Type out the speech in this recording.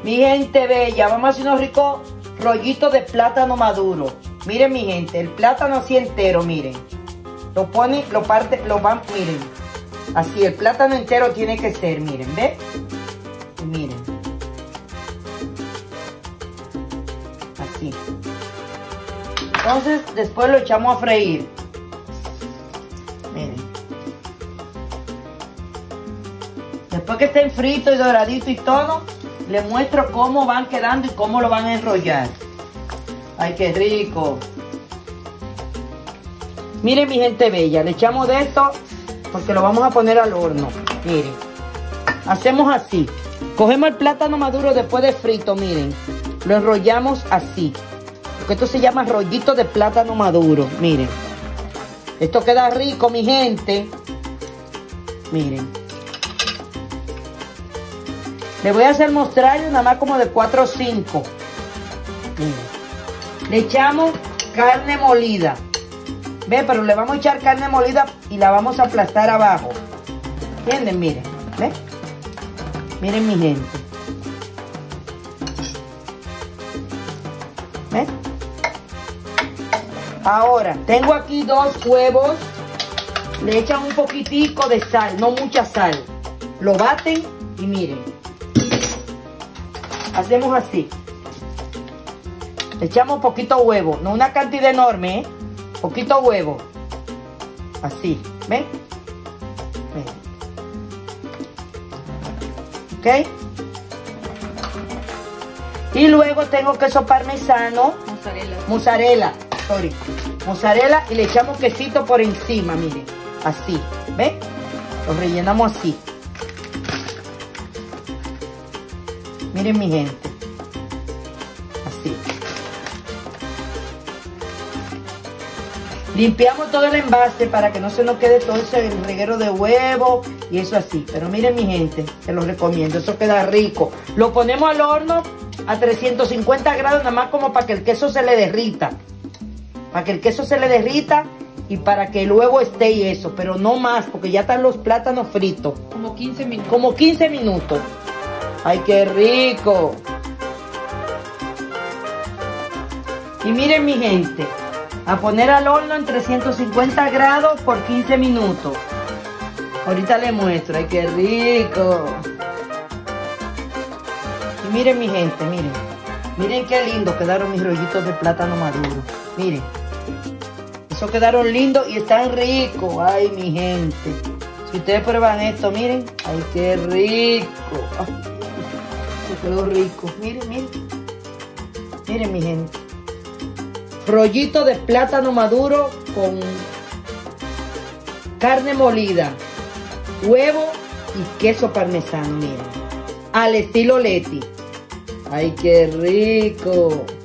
Mi gente bella, vamos a hacer unos ricos rollitos de plátano maduro. Miren mi gente, el plátano así entero, miren. Lo ponen, lo parte, lo van, miren. Así, el plátano entero tiene que ser, miren, ¿ves? Miren. Así. Entonces, después lo echamos a freír. Miren. Después que estén fritos y doraditos y todo, les muestro cómo van quedando y cómo lo van a enrollar. ¡Ay, qué rico! Miren mi gente bella, le echamos de esto porque lo vamos a poner al horno. Miren, hacemos así. Cogemos el plátano maduro después de frito, miren. Lo enrollamos así. Porque esto se llama rollito de plátano maduro, miren. Esto queda rico, mi gente. Miren. Le voy a hacer mostrar nada más como de 4 o 5. Miren. Le echamos carne molida. Ve, pero le vamos a echar carne molida y la vamos a aplastar abajo. ¿Entienden? Miren. ¿Ve? Miren mi gente. ¿Ve? Ahora, tengo aquí 2 huevos. Le echan un poquitico de sal, no mucha sal. Lo baten y miren. Hacemos así. Le echamos poquito huevo, no una cantidad enorme, ¿eh? Poquito huevo. Así, ¿ven? ¿Ok? Y luego tengo queso parmesano. Mozzarella y le echamos quesito por encima, miren. Así, ¿ven? Lo rellenamos así. Miren mi gente. Así. Limpiamos todo el envase para que no se nos quede todo ese reguero de huevo y eso así. Pero miren mi gente, se los recomiendo, eso queda rico. Lo ponemos al horno a 350 grados nada más como para que el queso se le derrita. Para que el queso se le derrita y para que el huevo esté y eso. Pero no más, porque ya están los plátanos fritos. Como 15 minutos. Como 15 minutos. ¡Ay, qué rico! Y miren mi gente. A poner al horno en 350 grados por 15 minutos. Ahorita les muestro. ¡Ay, qué rico! Y miren mi gente, miren. Miren qué lindo quedaron mis rollitos de plátano maduro. Miren. Eso quedaron lindos y están ricos. ¡Ay, mi gente! Si ustedes prueban esto, miren. ¡Ay, qué rico! Oh, quedó rico. Miren, miren. Miren mi gente. Rollito de plátano maduro con carne molida, huevo y queso parmesano, miren. Al estilo Leti. ¡Ay, qué rico!